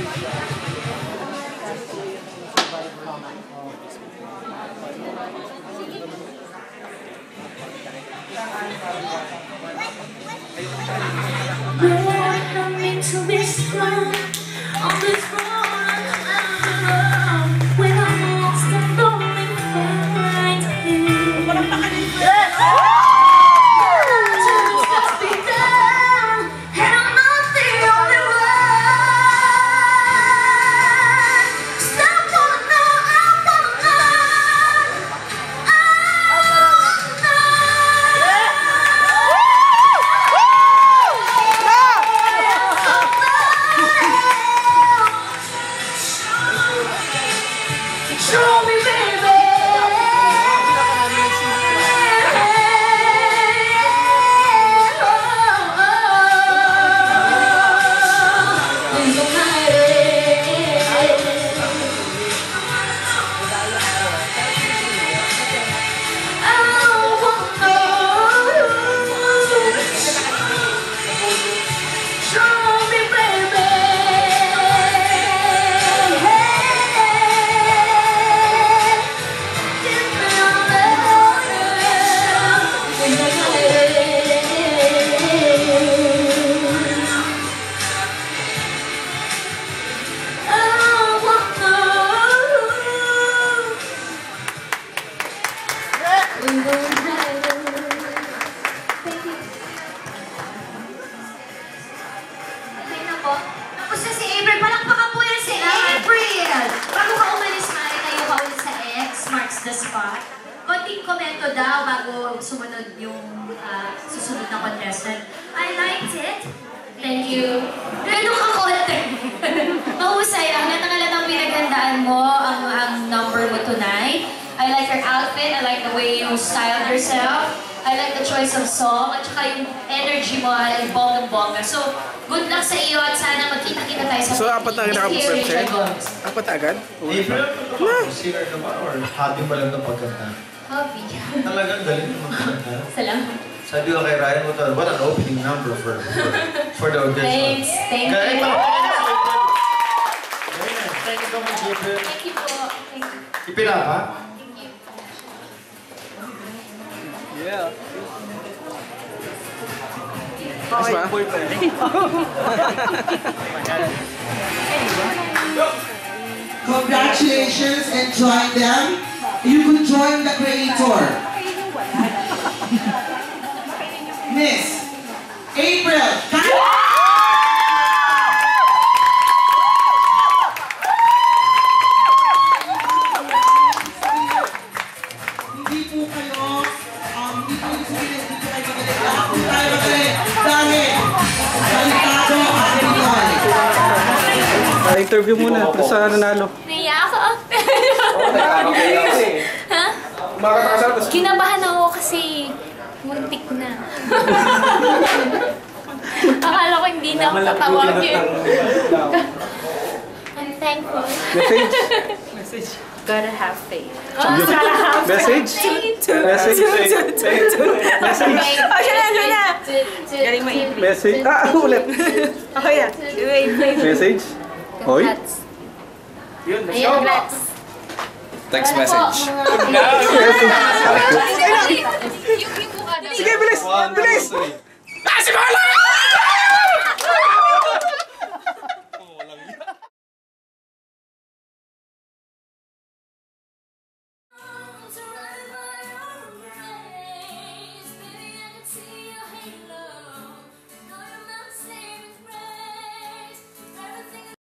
To be strong on this road, when I'm lost and lonely, find him. Just be down, and I'm not the only one. Stop wanna know, I wanna know. Show me, baby. Tapos na si April, palakpakan po yan si April! Bago ka umalis, Mari, tayo ka ulit sa X, marks the spot. Konting komento daw bago sumunod yung susunod na contestant. I liked it. Thank you. Ganun ka konti. Mahusay. Ang natangalatang pinaghandaan mo ang number mo tonight. I like your outfit. I like the way you styled yourself. I like the choice of song. At saka yung energy mo ay bonggang-bongga. So, good luck sa iyo at sana magkita-kita tayo sa So, apat na nakapresent? Apat agad? April, singer ka ba? Or hobby mo lang ng pagkanta? Hobby. Talagang galing mo magkanta. Salamat. Sabi ko kay Ryan mo, what an opening number for the audition. Thanks. Thank you. Very nice. Thank you so much, April. Thank you po. Thank you. Ipinapa? Thank you. Yeah. Mas ba? Congratulations and join them. You could join the creator. Miss April. Hindi po kayo, hindi po sabihin, hindi po kayo magaling. Lahat po tayo magaling. Dahil, Talentadong Pinoy. Interview muna. Sa nanalo. Naiya ako. Ha? Kinabahan ako kasi muntik na. Akala ko hindi na ako tatawagin. I'm thankful. Message? Message. Gotta have faith. Message? Message? Message? Oh, siya na! Galing maibig. Message? Ulit! Oh, yeah. Message? Hoy? Ayun, congrats. Text message. Sige, bilis! Bilis! Si Marla!